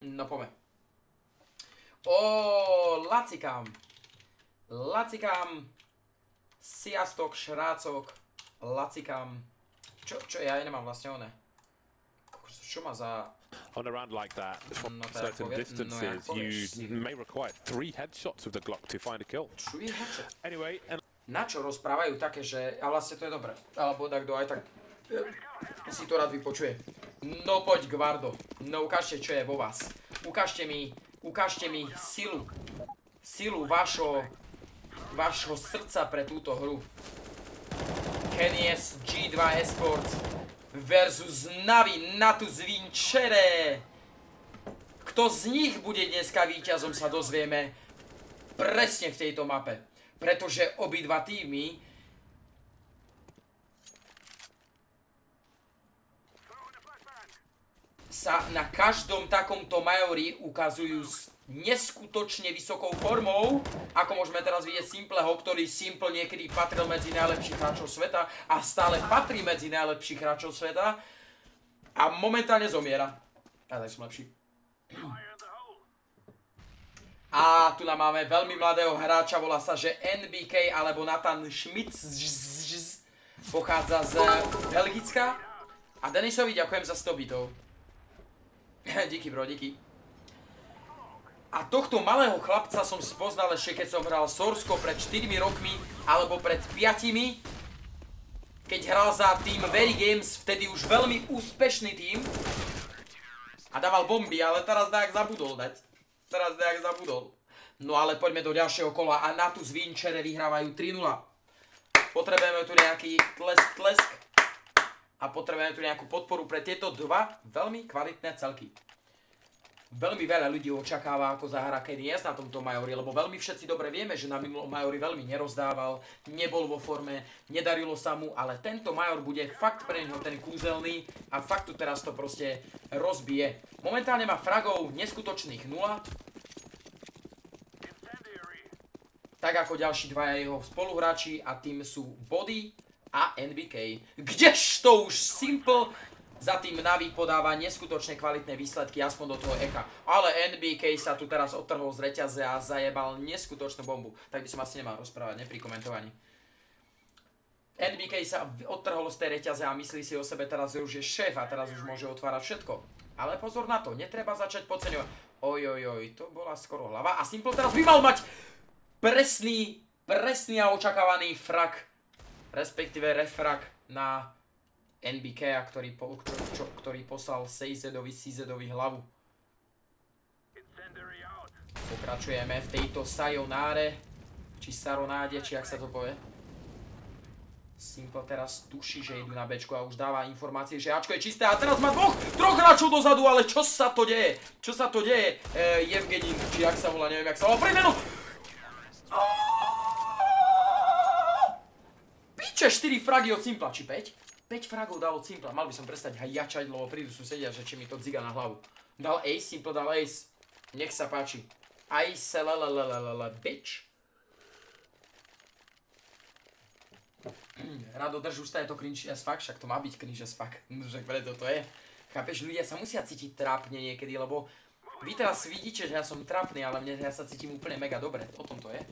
No poďme. Ó, lacikám. Lacikám. Siastok, šrácok. Lacikám. Čo ja nemám vlastne oné. Čo má za... On a round like that, from certain distances, you may require 3 headshots of the Glock to find a kill. 3 headshots? Anyway, na čo rozprávajú také, že... A vlastne to je dobré. Alebo takto aj tak... Si to rád vypočuje. No poď, Gvardo. No ukážte, čo je vo vás. Ukážte mi silu. Silu vašho srdca pre túto hru. Kenny's G2 Esports versus Navi Natus Vincere. Kto z nich bude dneska víťazom, sa dozvieme presne v tejto mape. Pretože obidva týmy sa na každom takomto majori ukazujú s neskutočne vysokou formou, ako môžeme teraz vidieť Simpleho, ktorý Simple niekedy patril medzi najlepších hráčov sveta a stále patrí medzi najlepších hráčov sveta a momentálne zomiera. Ja tak som lepší. A tu nám máme veľmi mladého hráča, volá sa, že NBK alebo Nathan Schmitz, pochádza z Belgicka. A Denisovi ďakujem za 100 bitov. Díky bro, díky. A tohto malého chlapca som spoznal ešte, keď som hral Sourceco pred 4 rokmi, alebo pred 5. Keď hral za tým Very Games, vtedy už veľmi úspešný tým. A dával bomby, ale teraz nejak zabudol dať. No ale poďme do ďalšieho kola a Natus Vincere vyhrávajú 3-0. Potrebujeme tu nejaký tlesk. A potrebujeme tu nejakú podporu pre tieto dva veľmi kvalitné celky. Veľmi veľa ľudí očakáva, ako zahrá KNS na tomto majori, lebo veľmi všetci dobre vieme, že na minulom majori veľmi nerozdával, nebol vo forme, nedarilo sa mu, ale tento major bude fakt pre neho ten kúzelný a fakt tu teraz to proste rozbije. Momentálne má fragov neskutočných 0. Tak ako ďalší dvaja jeho spoluhráči a tým sú Body a NBK. Kdežto už Simple za tým Navi podáva neskutočne kvalitné výsledky, aspoň do toho eka. Ale NBK sa tu teraz odtrhol z reťaze a zajebal neskutočnú bombu. Tak by som asi nemal rozprávať, ne, pri komentovaní. NBK sa odtrhol z tej reťaze a myslí si o sebe teraz, že už je šéf a teraz už môže otvárať všetko. Ale pozor na to, netreba začať podceňovať. Ojojoj, to bola skoro hlava. A Simple teraz by mal mať presný a očakávaný frak, respektíve refrak na NBK, ktorý poslal CZovi hlavu. Pokračujeme v tejto sayonáre, či saronáde, či jak sa to povie. Simple teraz tuší, že idú na Bčku a už dáva informácie, že Ačko je čisté a teraz má troch hráčov dozadu, ale čo sa to deje? Čo sa to deje? Evgenin, či jak sa volá, neviem jak sa volá, premenu! Piče, 4 fragy od Simpla, či 5? 5 fragov dal od Simpla, mal by som prestať hajačať, lebo prídu susedia, že či mi to dziga na hlavu. Dal ace, Simple dal ace. Nech sa páči. Ace, bitch. Rado drž ústa, je to cringe as fuck, však to má byť cringe as fuck. Však preto to je. Chápeš, ľudia sa musia cítiť trápne niekedy, lebo vy teraz vidíte, že ja som trápny, ale ja sa cítim úplne mega dobre. O tom to je.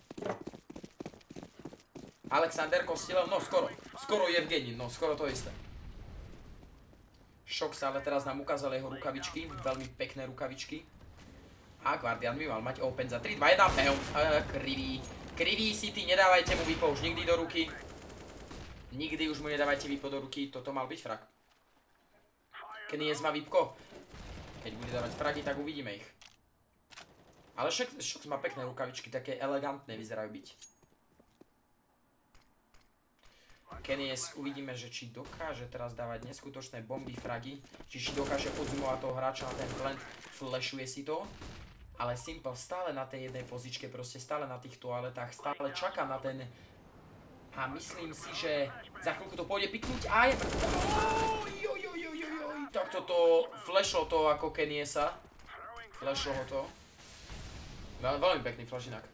Alexander Kostilev, no skoro Evgenin, no skoro to isté. Šok sa ale teraz nám ukázal jeho rukavičky, veľmi pekné rukavičky. A Guardian by mal mať open za 3, 2, 1, peum. Krivý si ty, nedávajte mu výpo už nikdy do ruky. Nikdy už mu nedávajte výpo do ruky, toto mal byť frak. Kenny's má výpko. Keď bude dávať fragy, tak uvidíme ich. Ale Šok má pekné rukavičky, také elegantné vyzerajú byť. Kenny's uvidíme, že či dokáže teraz dávať neskutočné bomby, fragy, či dokáže odzumovať toho hráča na ten plant, flashuje si to, ale Simple stále na tej jednej pozičke, proste stále na tých toaletách, stále čaká na ten a myslím si, že za chvíľku to pôjde piknúť a je... Tak toto flashlo to ako Kenny'sa, flashlo ho to, veľmi pekný flash inak.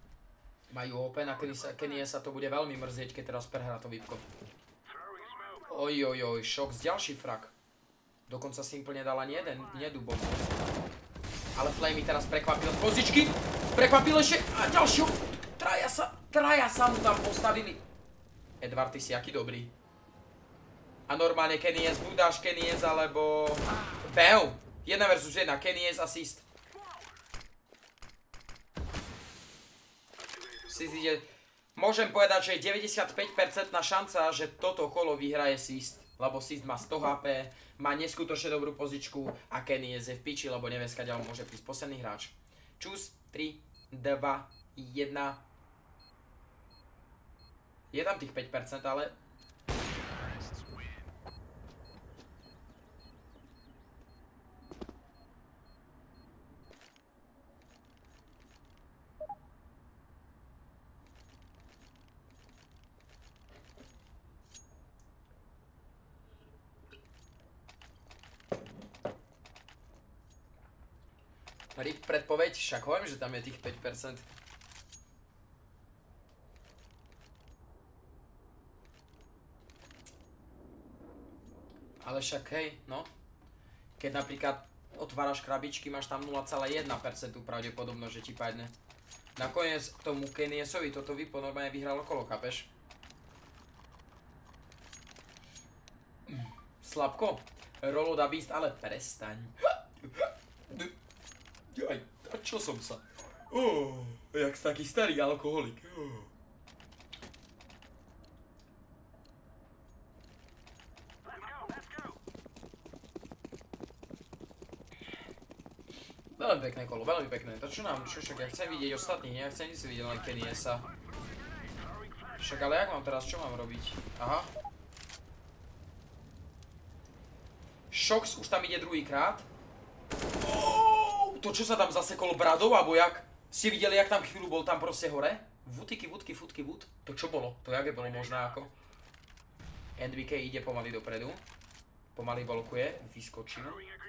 Majú open a Kenny'sa to bude veľmi mrzieť, keď teraz prehrá to výpko. Ojojoj, Shox ďalší frak. Dokonca Simple nedal ani jeden, nedubom. Ale Flame teraz prekvapil z pozičky. Prekvapil ešte a ďalšiu. Traja sa mu tam postavili. Edward, ty si aký dobrý. A normálne Kennyes, budáš Kennyes, alebo... Bam! 1 versus 1, Kennyes assist. Môžem povedať, že je 95% šanca, že toto kolo vyhraje Sist. Lebo Sist má 100 HP, má neskutočne dobrú pozičku a Kennyes je v piči, lebo nevie skadiaľ môže prísť posledný hráč. Čus, 3, 2, 1. Je tam tých 5%, ale... RIP predpoveď, však hovorím, že tam je tých 5%. Ale však hej, no. Keď napríklad otváraš krabičky, máš tam 0,1% pravdepodobnosť, že ti padne. Nakoniec k tomu Kennyesovi toto vypo normálne vyhralo kolo, chápeš? Slabko. Rolo da Beast, ale prestaň. Jaj, a čo som sa? Jak taký starý alkoholik. Veľmi pekné kolo, veľmi pekné. To čo nám, však ja chcem vidieť ostatných, ja chcem si vidieť len Kennyesa. Však ale jak mám teraz, čo mám robiť? Aha. Shox už tam ide druhýkrát. To čo sa tam zasekolo bradov, alebo jak? Ste videli, jak tam chvíľu bol tam proste hore? Vutiky, vud. To čo bolo? To jak je bolo možné ako? NBK ide pomaly dopredu. Pomaly volkuje, vyskočil.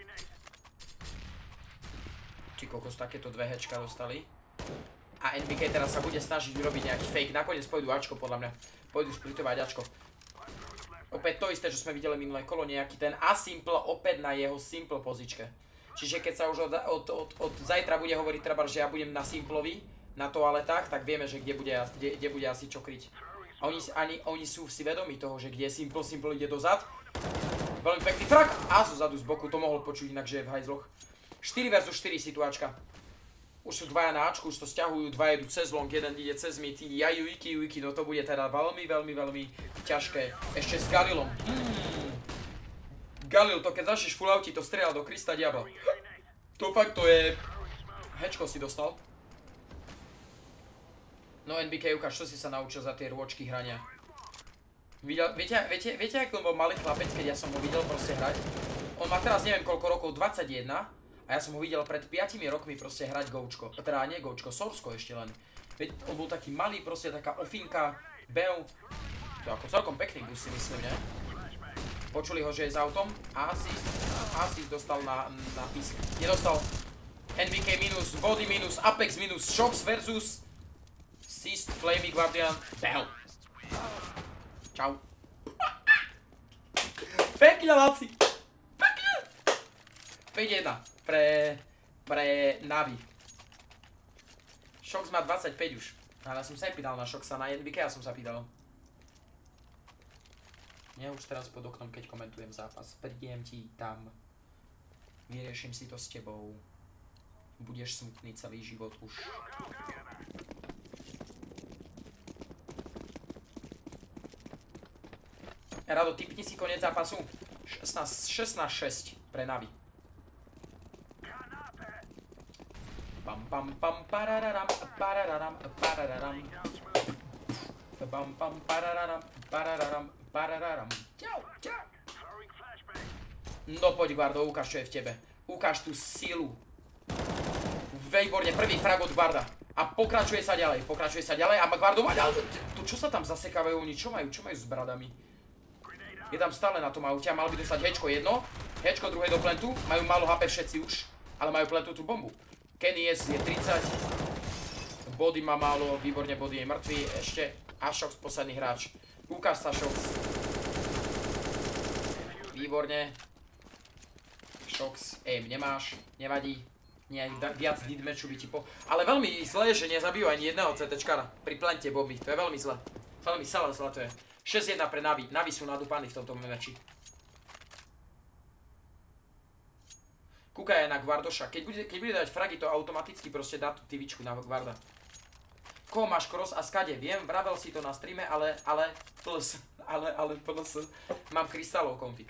Ty kokos, takéto dve hečka dostali. A NBK teraz sa bude snažiť urobiť nejaký fake. Nakoniec pôjdu Ačko, podľa mňa. Pôjdu splitovať Ačko. Opäť to isté, čo sme videli minulé kolo, nejaký ten Asimple opäť na jeho Simple pozičke. Čiže keď sa už od zajtra bude hovoriť treba, že ja budem na Simplovi, na toaletách, tak vieme, že kde bude asi čo kryť. A oni sú si vedomí toho, že kde je Simple ide dozad. Veľmi pekný frak a zozadu z boku, to mohol počuť inak, že je v hajzloch. 4 versus 4 situáčka. Už sú dvaja na Ačku, už to sťahujú, dva jedú cez long, jeden ide cez mid, Yuiki, no to bude teda veľmi ťažké. Ešte s Galilom. Galil, to keď začneš full auti, to strieľa do Krista diabla. To fakt to je... Hečko si dostal. No NBK, ukáž, čo si sa naučil za tie rôčky hrania. Viete, aký on bol malý chlapec, keď ja som ho videl proste hrať? On má teraz neviem koľko rokov, 21. A ja som ho videl pred 5 rokmi proste hrať Goučko. Teda nie Goučko, Sorsko ešte len. Veď on bol taký malý, proste taká ofinka, bev. To ako celkom pekný bus si myslím, ne? Počuli ho, že je s autom a assist dostal na písk. Nedostal. NBK minus, Body minus, Apex minus, Shox versus Sist, Flamey Guardian, Bell. Čau. Pekne, Laci. Pekne. 5-1 pre Navi. Shox má 25 už. Ale ja som sa aj pýtal na Shoxa, na NBK ja som sa pýtal. Ja už teraz pod oknom, keď komentujem zápas, prídem ti tam, vyriešim si to s tebou, budeš smutný celý život už. Rado, tipni si koniec zápasu. 16-6 pre Navi. Pam pam pam parararam parararam parararam. Pam pam parararam parararam parararam. Čau. No poď Guardo, ukáž čo je v tebe. Ukáž tú silu. Výborne, prvý frag od Guarda. A pokračuje sa ďalej a Guardo má ďalej. To čo sa tam zasekávajú oni, čo majú s bradami? Je tam stále na tom aute a mal by dostať hečko jedno. Hečko druhé do plentu, majú málo HP všetci už, ale majú plentu tú bombu. Kennyes je 30. Body má málo, výborne Body je mŕtvý, ešte a Shox posledný hráč. Ukáž sa Shox. výborne. Šox, aim nemáš, nevadí. Nie, viac deathmatchu by ti Ale veľmi zle je, že nezabijú ani jedného CTčkara pri plante bomby, to je veľmi zle. Veľmi zle to je. 6-1 pre Navi, Navi sú nadúpaní v tomto meči. Kúkaj aj na Gvardoša, keď bude dať fragy, to automaticky proste dá tú tyvičku na Gvarda. Koho máš cross a skade? Viem, vravel si to na streame, ale mám krystálov konfig.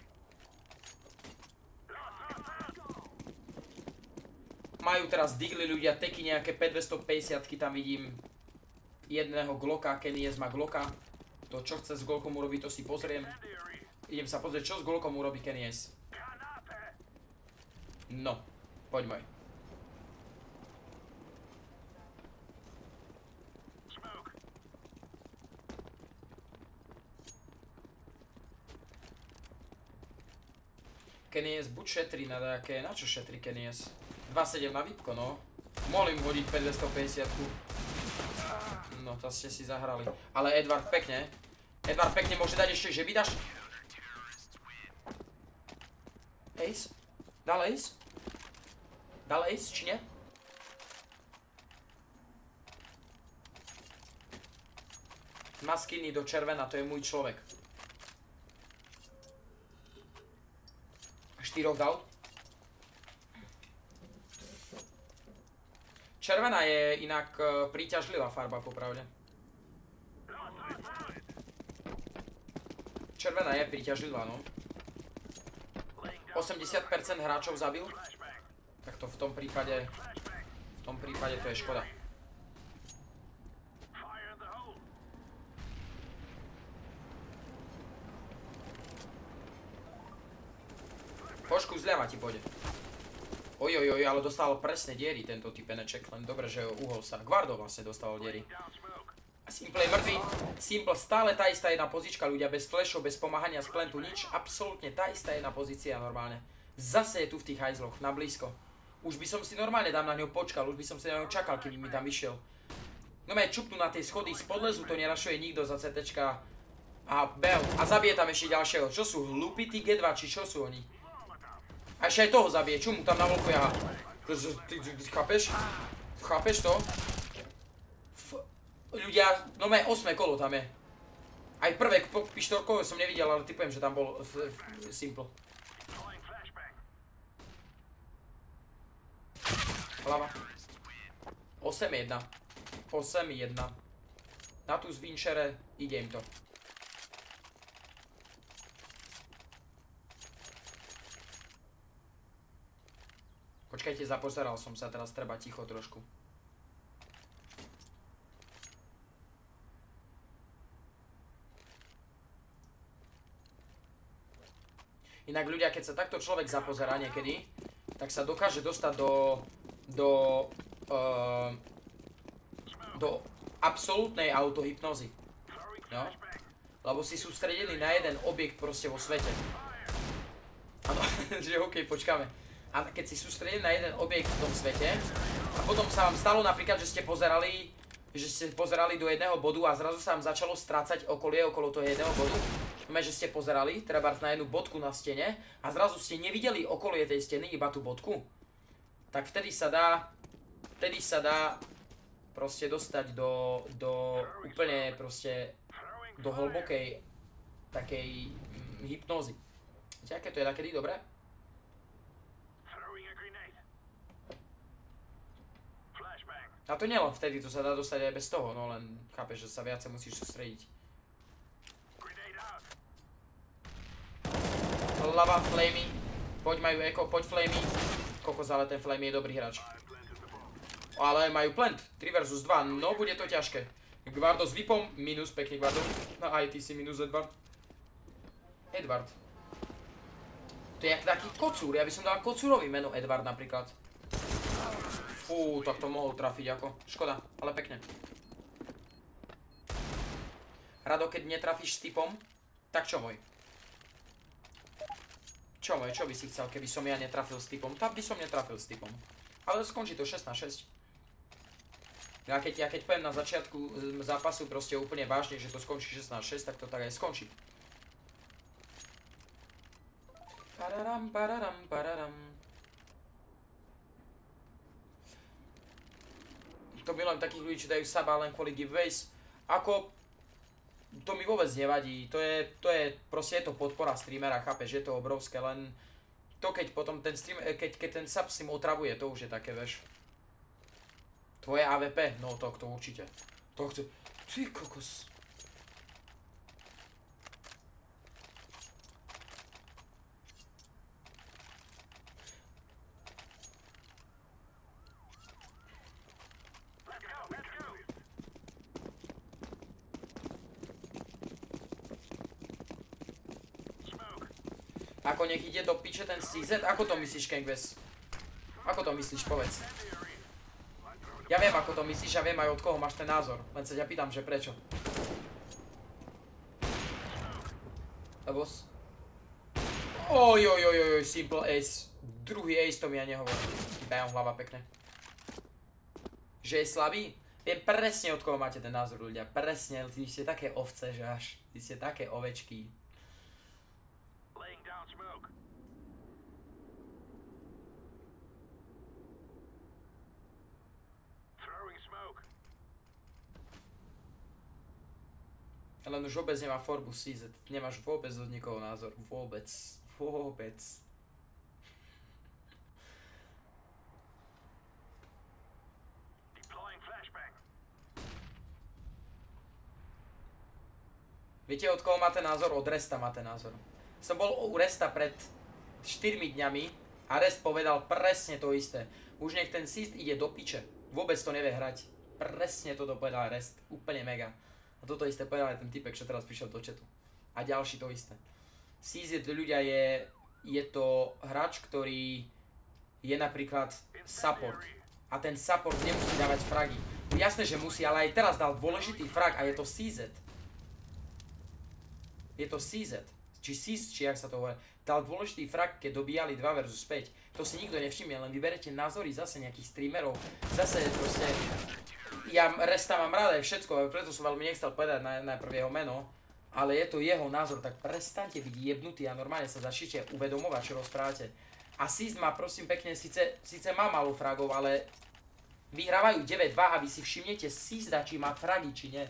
Majú teraz digli ľudia, teky nejaké 5250-ky, tam vidím jedného Glocka, Kenies má Glocka. To čo chce s Glockom urobiť, to si pozriem. Idem sa pozrieť, čo s Glockom urobí Kenies. No, poď môj. Kenies buď šetrí na nejaké, na čo šetrí Kenies? 2-7 na výpko, no. Mohli mu hodiť 5250-ku. No, to ste si zahrali. Ale Edward pekne. Edward pekne môže dať ešte, že vydáš. Ace? Dal Ace? Dal Ace, či nie? Má skiny do červená, to je môj človek. 4 dal. Červená je inak príťažlivá farba, popravde. Červená je príťažlivá, no. 80% hráčov zabil. Tak to v tom prípade to je škoda. Pošku zľava ti pôjde. Ojojoj, ale dostal presne diery tento typeneček, len dobre, že uhol sa. Gvardo vlastne dostal diery. Simple je mŕtvý. Simple stále tá istá jedna pozička, ľudia, bez flashov, bez pomáhania z plantu, nič. Absolútne tá istá jedna pozícia normálne. Zase je tu v tých hajzloch, na blízko. Už by som si normálne dám na ňo počkal, už by som si na ňo čakal, keby mi tam vyšiel. No mňa čupnú na tie schody, spod lezu to nerašuje nikto za CTčka. A bel, a zabije tam ešte ďalšieho. Čo sú hlupí tí G2, či čo sú oni? A ešte aj toho zabije, čo mu tam na volku jaha? Ty chápeš? Chápeš to? Ľudia, no mé 8 kolo tam je. Aj prvé pištorkové som nevidel, ale typujem, že tam bol Simple. Hlava. 8-1. 8-1. Na tú zvinčere ide im to. Počkajte, zapozeral som sa, teraz treba ticho trošku. Inak ľudia, keď sa takto človek zapozerá niekedy, tak sa dokáže dostať do absolútnej autohypnozy. No? Lebo si sústredený na jeden objekt proste vo svete. Áno, že okej, počkáme. A keď si sústredili na jeden objekt v tom svete a potom sa vám stalo napríklad, že ste pozerali do jedného bodu a zrazu sa vám začalo strácať okolie okolo toho jedného bodu. Že ste pozerali, trebárs na jednu bodku na stene a zrazu ste nevideli okolie tej steny, iba tú bodku. Tak vtedy sa dá proste dostať do úplne proste do hlbokej takej hypnózy. Viete, aké to je takedy dobré? A to nielen vtedy, to sa dá dostať aj bez toho, no len chápeš, že sa viacej musíš sústrediť. Lava, Flamey, poď majú Echo, poď Flamey. Kokos, ale ten Flamey je dobrý hráč. Ale majú plant, 3 versus 2, no bude to ťažké. Gvardo s VIPom, minus, pekný Gvardo. No aj ty si minus, Edward. Edward. To je jak taký kocúr, ja by som dal kocúrovi meno Edward napríklad. Fú, tak to mohol trafiť ako. Škoda, ale pekne. Rado, keď netrafíš s typom, tak čo môj? Čo môj, čo by si chcel, keby som ja netrafil s typom? Tak by som netrafil s typom. Ale skončí to 6-6. Ja keď poviem na začiatku zápasu proste úplne vážne, že to skončí 16-6, tak to tak aj skončí. Pararam, pararam, pararam. To milujem takých ľudí, čo dajú saba len kvôli giveaways. Ako, to mi vôbec nevadí, to je, proste je to podpora streamera, chápeš, je to obrovské, len to keď potom ten streamer, keď ten sub s tým otravuje, to už je také, vieš. Tvoje AVP? No to určite. To chce, ty kokos. Ako nech ide do piče ten CZ? Ako to myslíš, Kengves? Ako to myslíš, povedz. Ja viem, ako to myslíš a viem aj od koho máš ten názor. Len sa ťa pýtam, že prečo. Lebo... Ojojojojoj, simple ace. Druhý ace, to mi ja nehovorí. Dajom hlava pekne. Že je slabý? Viem presne, od koho máte ten názor, ľudia. Presne, vy ste také ovce, že až. Vy ste také ovečky. Len už vôbec nemá forbu CZ. Nemáš vôbec od nikoho názor. Vôbec. Vôbec. Viete, od koho máte názor? Od Resta máte názor. Som bol u Resta pred 4 dňami a Rest povedal presne to isté. Už nech ten Sist ide do piče. Vôbec to nevie hrať. Presne toto povedal Rest. Úplne mega. A toto isté povedal aj ten typek, čo teraz prišiel do chatu. A ďalší to isté. CZ ľudia je to hráč, ktorý je napríklad support. A ten support nemusí dávať fragy. Jasné, že musí, ale aj teraz dal dôležitý frag a je to CZ. Je to CZ. Či CZ, či jak sa to hovorí. Dal dôležitý frag, keď dobíjali 2 versus 5. To si nikto nevšimne, len vyberete názory zase nejakých streamerov. Zase proste... Ja Resta mám rád aj všetko, preto som veľmi nechcel povedať najprv jeho meno, ale je to jeho názor, tak prestaňte byť jebnutí a normálne sa začnite uvedomovať, čo rozprávate. A Sist má, prosím pekne, síce má malú fragov, ale vyhrávajú 9-2 a vy si všimnete Sista, či má fragy, či nie.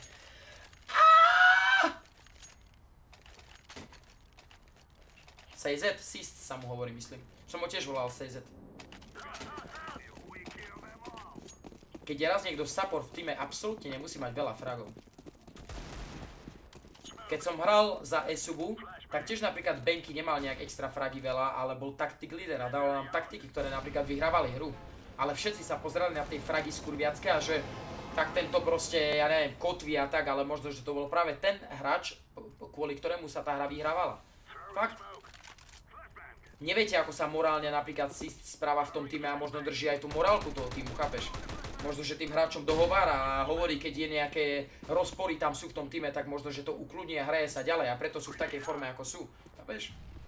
CZ, Sist sa mu hovorí, myslím. Som ho tiež volal CZ. Keď je raz niekto support v týme, absolútne nemusí mať veľa fragov. Keď som hral za Esubu, tak tiež napríklad Benky nemal nejak extra fragy veľa, ale bol taktik líder a dával nám taktiky, ktoré napríklad vyhrávali hru. Ale všetci sa pozerali na tej fragy skurviacké a že tak tento proste, ja neviem, kotví a tak, ale možno, že to bol práve ten hráč, kvôli ktorému sa tá hra vyhrávala. Fakt. Neviete, ako sa morálne napríklad Sist správa v tom týme a možno drží aj tú morálku toho týmu, chápeš? Možno, že tým hráčom dohovára a hovorí, keď je nejaké rozpory tam sú v tom týme, tak možno, že to ukludní a hraje sa ďalej a preto sú v takej forme, ako sú. Chápeš?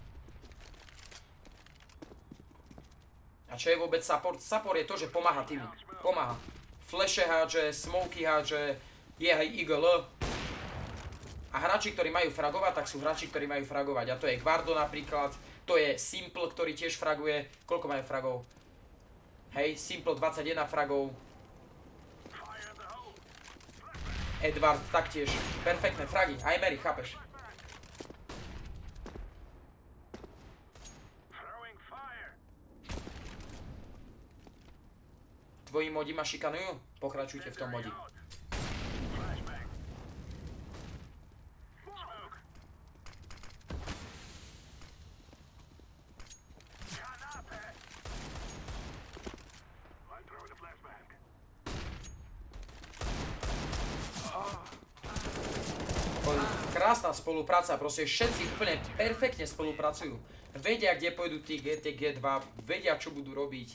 A čo je vôbec support? Support je to, že pomáha týmu. Pomáha. Flashe hádže, smoky hádže, je aj IGL. A hráči, ktorí majú fragovať, tak sú hráči, ktorí majú fragovať. A to je Guardo napríklad, to je Simple, ktorý tiež fraguje. Koľko majú fragov? Hej, Simple 21 fragov. Edward taktiež. Perfektné fragy. Aj Mary, chápeš? Tvoji modi ma šikanujú? Pokračujte v tom modi. Krásna spolupráca, proste všetci úplne perfektne spolupracujú. Vedia, kde pôjdu tie G2, vedia, čo budú robiť.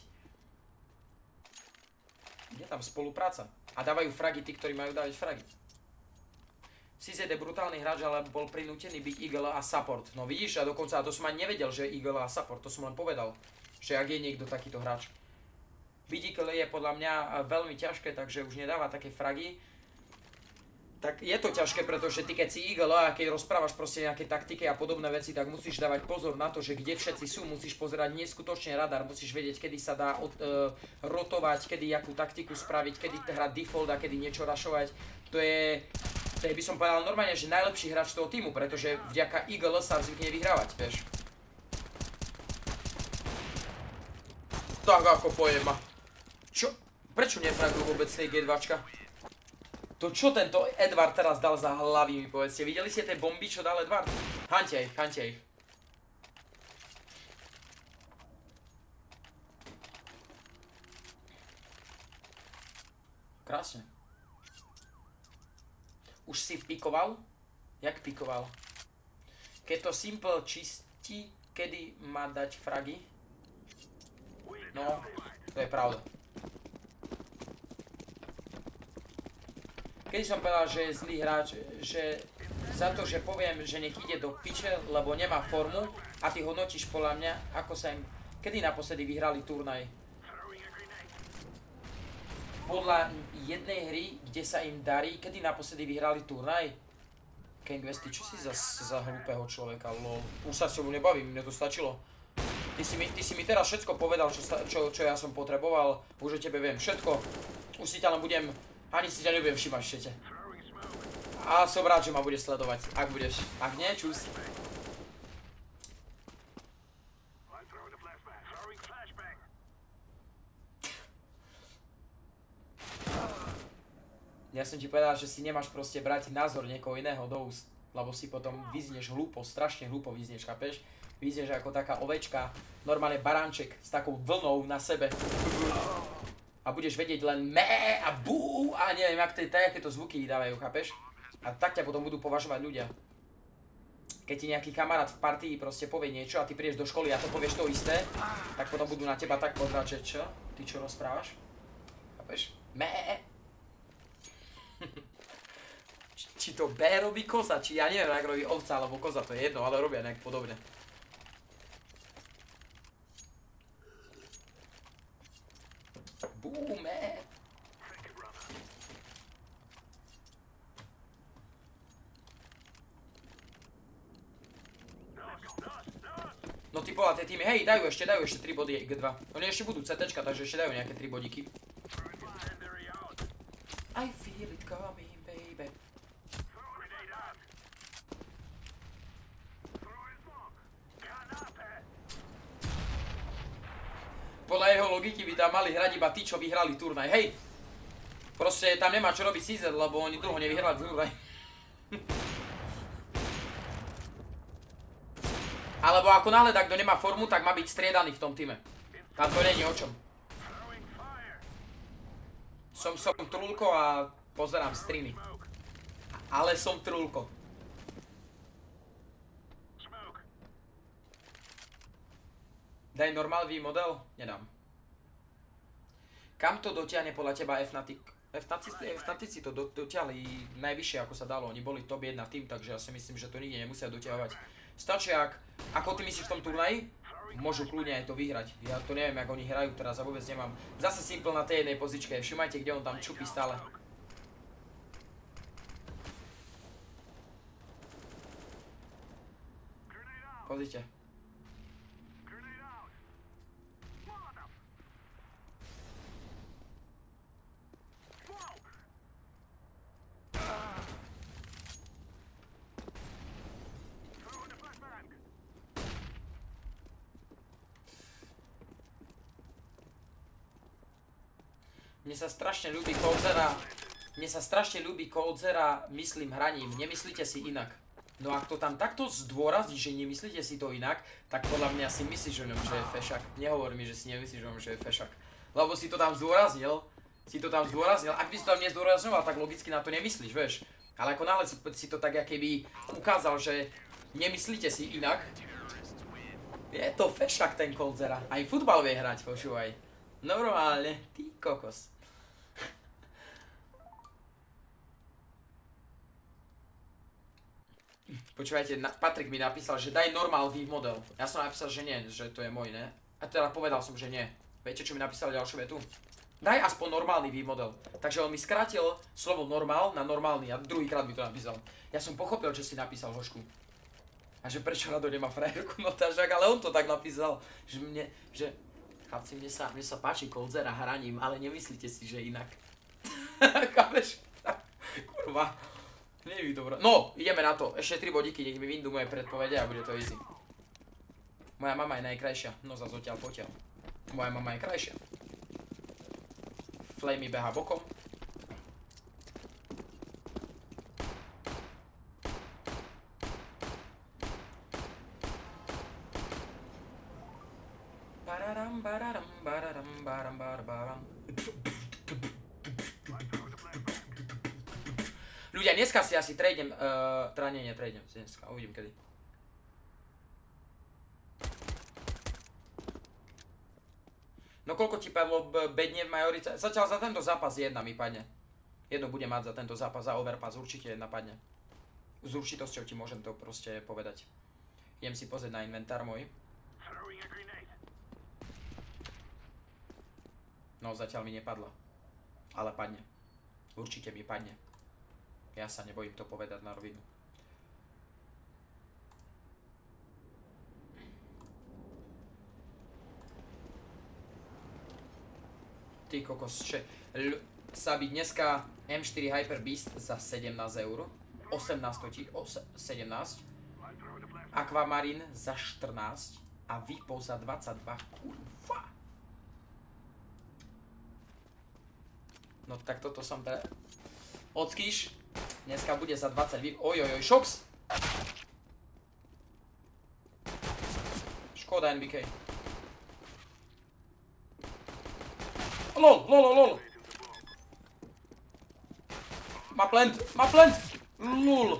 Je tam spolupráca. A dávajú fragy tí, ktorí majú dávať fragy. CZ je brutálny hráč, ale bol prinútený byť IGL a support. No vidíš, a dokonca, a to som ani nevedel, že je IGL a support, to som len povedal. Že ak je niekto takýto hráč. Vidíkle je podľa mňa veľmi ťažké, takže už nedáva také fragy. Tak je to ťažké, pretože ty keď si Eagle a keď rozprávaš proste nejaké taktike a podobné veci, tak musíš dávať pozor na to, že kde všetci sú, musíš pozerať neskutočne radar, musíš vedieť, kedy sa dá rotovať, kedy jakú taktiku spraviť, kedy hrať default a kedy niečo rašovať. To je by som povedal normálne, že najlepší hráč toho týmu, pretože vďaka Eagle sa zvykne vyhrávať, vieš. Tak ako pojem ma. Čo? Prečo nefragil vôbec tej G2čka? To čo tento Edward teraz dal za hlavy, mi povedzte. Videli ste tie bomby, čo dal Edward? Hante ich, hante ich. Krásne. Už si pikoval? Jak pikoval? Keď to Simple čistí, kedy má dať fragy? No, to je pravda. Keď som povedal, že je zlý hráč, že za to, že poviem, že nech ide do piče, lebo nemá formu a ty hodnotíš podľa mňa, ako sa im... Kedy naposledy vyhrali turnaj? Podľa jednej hry, kde sa im darí, kedy naposledy vyhrali turnaj? King Westy, čo si za hlúpeho človeka, lol. Už sa s tebou nebavím, mne to stačilo. Ty si mi teraz všetko povedal, čo ja som potreboval. Už o tebe viem všetko. Už si ťa len budem... Ani si ťa nebudem všímať v štete. A som rád, že ma budeš sledovať, ak budeš. Ak nie, čus. Ja som ti povedal, že si nemáš proste brať názor niekoho iného do úst. Lebo si potom vyzneš hlúpo, strašne hlúpo vyzneš, chápeš? Vyzneš ako taká ovečka, normálne baránček s takou vlnou na sebe. A budeš vedieť len mé a bú a neviem, aké to zvuky vydávajú, chápeš? A tak ťa potom budú považovať ľudia. Keď ti nejaký kamarát v partii proste povie niečo a ty prídeš do školy a to povieš to isté, tak potom budú na teba tak pozerať, že čo? Ty čo rozprávaš? Chápeš? Mé. Či to B robí koza, či ja neviem, ak robí ovca alebo koza, to je jedno, ale robia nejak podobne. Boome. No ty povedal, tie týmy, hej, dajú ešte 3 body G2. Oni ešte budú CTčka, takže ešte dajú nejaké 3 bodíky. I feel it coming, baby. Podľa jeho logiky by tam mali hrať iba tí, čo vyhrali turnaj, hej! Proste tam nemá čo robiť CZ, lebo oni dlho nevyhrali turnaj. Alebo ako náhle tak, kto nemá formu, tak má byť striedaný v tom týme. Tam to není o čom. Som trulko a pozerám streamy. Ale som trulko. Daj normál V model? Nedám. Kam to dotiahne podľa teba Fnatic? Fnatici to dotiahli najvyššie ako sa dalo. Oni boli top 1 tým, takže ja si myslím, že to nikde nemusia dotiahovať. Stačí ako ty myslíš v tom turnaji? Môžu kľudne aj to vyhrať. Ja to neviem, ako oni hrajú teraz a vôbec nemám. Zase Simple na tej jednej pozičke. Všimajte, kde on tam čupí stále. Pozrite. Mne sa strašne ľúbi Coldzera, myslím hraním, nemyslíte si inak. No ak to tam takto zdôrazí, že nemyslíte si to inak, tak podľa mňa si myslíš o ňom, že je fešak. Nehovor mi, že si nemyslíš o ňom, že je fešak. Lebo si to tam zdôraznil, ak by si to tam nezdôrazňoval, tak logicky na to nemyslíš, vieš. Ale ako náhle si to tak keby ukázal, že nemyslíte si inak, je to fešak ten Coldzera. Aj futbal vie hrať, počúvaj. Normálne, ty kokos. Počúvajte, Patrik mi napísal, že daj normál V model. Ja som napísal, že nie, že to je môj, ne? A teda povedal som, že nie. Viete, čo mi napísal ďalšiu vetu? Daj aspoň normálny výmodel. Takže on mi skrátil slovo normál na normálny a druhýkrát mi to napísal. Ja som pochopil, čo si napísal, Hošku. A že prečo Rado nemá frajerku, no tak, ale on to tak napísal, že chlapci, mne sa páči Cold a hraním, ale nemyslíte si, že inak. Kámeš? Kurva. Nie je dobré. No, ideme na to. Ešte 3 bodíky, nech mi vyndú moje predpovede a bude to easy. Moja mama je najkrajšia. No zase odtiaľ potiaľ. Moja mama je krajšia. Flamey beha bokom. Ľudia, dneska si asi trejdem, teda nie, netrejdem si dneska, uvidím kedy. No koľko ti padlo bedne v majorice? Zatiaľ za tento zápas jedna mi padne. Jedno bude mať za tento zápas, za overpass určite jedna padne. S určitosťou ti môžem to proste povedať. Idem si pozrieť na inventár môj. No zatiaľ mi nepadla. Ale padne. Určite mi padne. Ja sa nebojím to povedať na rovinu. Ty kokos, Sabi dneska M4 Hyper Beast za 17 €. 17. Aquamarine za 14 a Vipo za 22. Kurva. No tak toto som pre... Ockýš. Dneska bude za 20. Ojojoj, Šox. Škoda NBK. Lol. Má plant. Lol.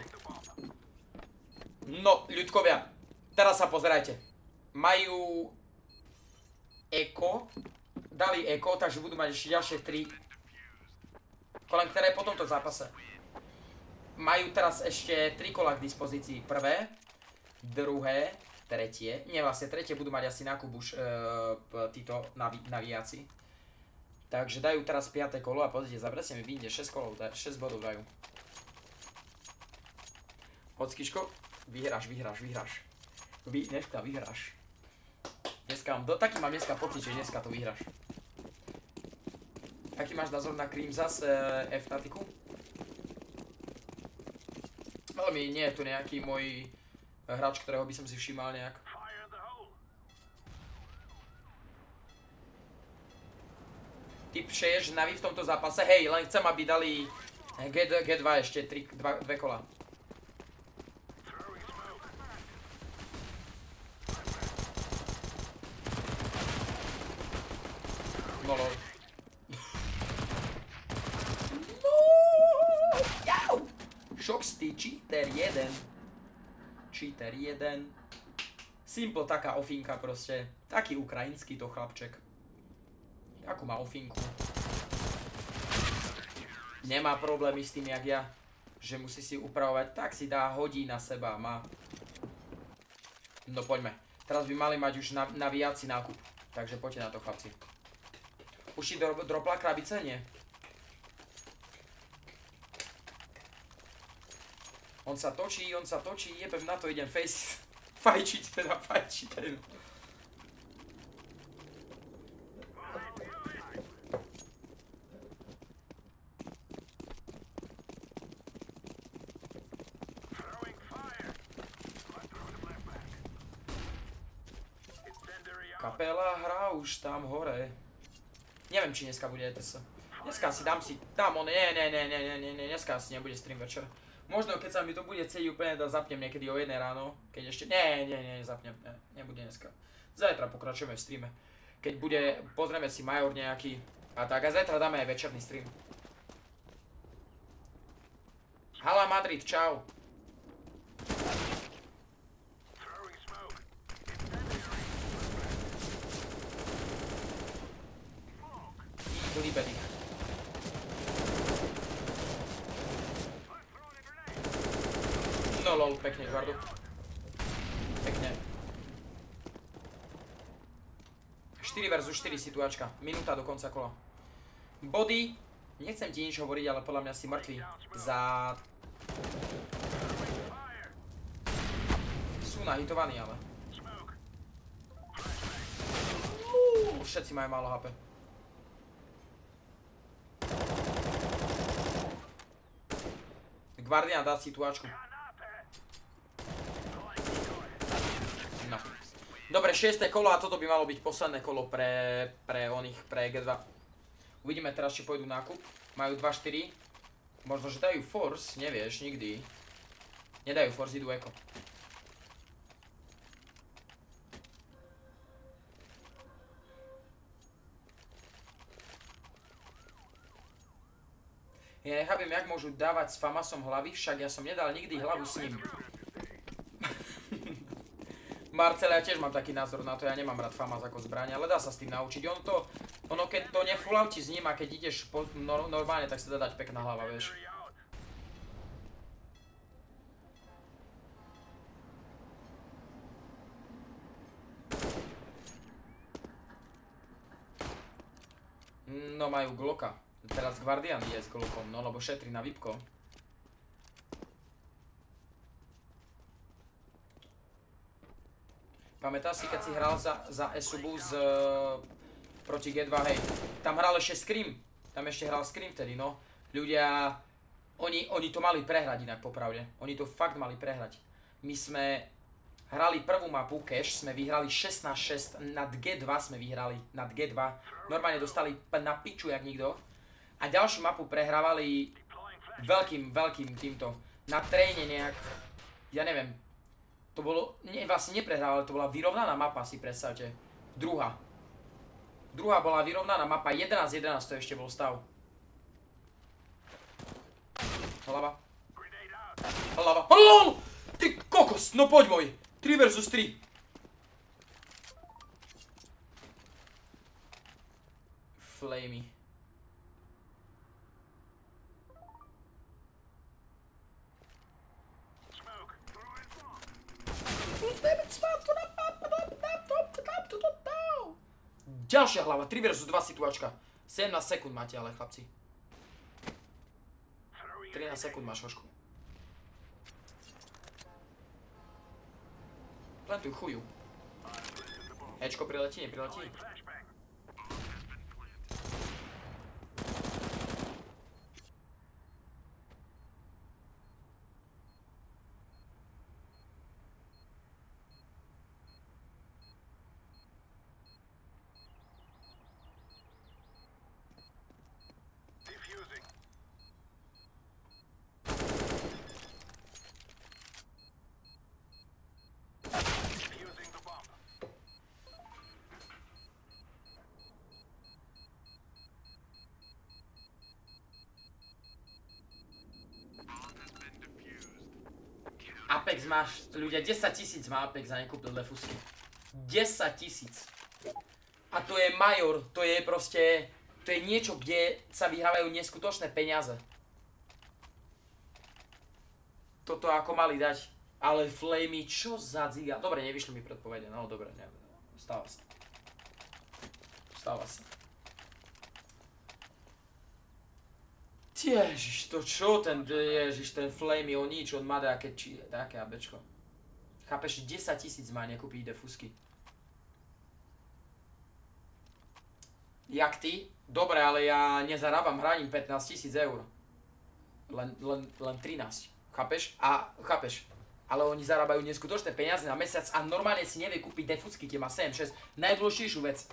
No, ľudkovia, teraz sa pozerajte. Majú eko, dali eko, takže budú mať ešte ďalšie 3 kola, ktoré po tomto zápase. Majú teraz ešte 3 kola k dispozícii. Prvé, druhé, tretie. Nie, vlastne tretie budú mať asi nákup už títo navijáci. Takže dajú teraz 5. kolo a pozrite, zapresne mi vyjde 6 bodov dajú. Hockiško, vyhráš. Dneska vyhráš. Taký mám dneska pocit, že dneska to vyhráš. Aký máš názor na Crimzas F-tatiku? Veľmi nie je tu nejaký môj hráč, ktorého by som si všímal nejak. Ty přeješ Navi v tomto zápase? Hej, len chcem, aby dali G2 ešte 2 kola. No lol. No! Jau! Šox, ty cheater 1. Cheater 1. Simple taká ofinka proste. Taký ukrajinský to chlapček. Akú má ofinku? Nemá problémy s tým, jak ja. Že musí si upravovať, tak si dá, hodí na seba, má. No poďme. Teraz by mali mať už navíjací nákup. Takže poďte na to, chlapci. Už si dropla krabice? Nie. On sa točí, jebem na to, idem face. Fajčiť. Kapela hrá už tam hore. Neviem, či dneska bude ETS. Dneska si dám on, dneska asi nebude stream večer. Možno keď sa mi to bude chcieť úplne, zapnem niekedy o 1 ráno. Keď ešte, zapnem, nebude dneska. Zajtra pokračujeme v streame. Keď bude, pozrieme si Major nejaký. A tak, a zajtra dáme aj večerný stream. Hala Madrid, čau. Líbených. No lol, pekne, Žvardu. Pekne. 4 versus 4 situáčka. Minúta do konca kola. Body. Nechcem ti nič hovoriť, ale podľa mňa si mŕtvý. Sú nahitovaní, ale. Všetci majú málo HP. Guardian dá si tú Ačku. No. Dobre, 6. kolo a toto by malo byť posledné kolo pre G2. Uvidíme teraz, či pôjdu nákup. Majú 2-4. Možno, že dajú force, nevieš, nikdy. Nedajú force, idú eko. Ja nechápem, jak môžu dávať s Famasom hlavy, však ja som nedal nikdy hlavu s ním. Marcel, ja tiež mám taký názor na to, ja nemám rád Famas ako zbraň, ale dá sa s tým naučiť. Ono keď to nefulauti s ním a keď ideš normálne, tak sa dá dať pekná hlava, vieš. No majú Glocka. Teraz Guardian je s Glockom, no lebo šetrí na VIPko. Pamätáš si, keď si hral za Esubu proti G2, hej. Tam hral ešte Scream. Tam ešte hral Scream vtedy, no. Ľudia, oni to mali prehrať inak popravde. Oni to fakt mali prehrať. My sme hrali prvú mapu, Cash, sme vyhrali 16-6, nad G2 sme vyhrali, nad G2. Normálne dostali na piču jak nikto. A ďalšiu mapu prehrávali veľkým týmto. Na tréne nejak, ja neviem. To bolo, vlastne neprehrávali, to bola vyrovnaná mapa, si predstavte. Druhá bola vyrovnaná mapa, 11-11 to ešte bol stav. Hlava. LOL! Ty kokos, no poď môj. 3 versus 3. Flamey. Ďalšia hlava, 3 versus 2 situačka. 17 sekúnd máte ale, chlapci. 13 sekúnd máš, Hošku. Plantuj chuju. Ečko priletí, nepriletí. Apex máš, ľudia, 10 000 má Apex a nekúpil defusky. 10 000. A to je major, to je proste, to je niečo, kde sa vyhrávajú neskutočné peniaze. Toto ako mali dať, ale Flamey, čo za dziga. Dobre, nevyšli mi predpovede, no dobre, neviem, stáva sa. Stáva sa. Ježiš, to čo ten Flamey, on nič, on má také abečko. Chápeš, 10 000 má nekúpiť defusky. Jak ty? Dobre, ale ja nezarábam hraním 15 000 eur. Len 13. Chápeš? Chápeš? Ale oni zarábajú neskutočné peniaze na mesiac a normálne si nevie kúpiť defusky, tie má 7-6. Najdôležitejšiu vec.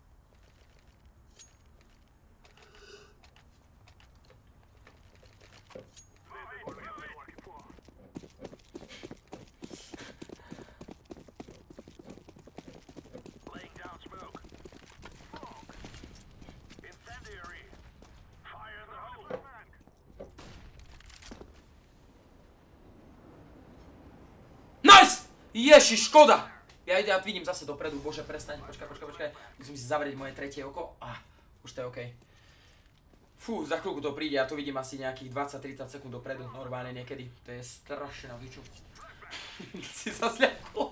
Ježiš, škoda! Ja vidím zase dopredu, bože, prestaň, počkaj. Musím si zavrieť moje tretie oko. Už to je okej. Fú, za chvíľku to príde, ja to vidím asi nejakých 20-30 sekúnd dopredu, normálne niekedy. To je strašné na vyču. Si zasľakol.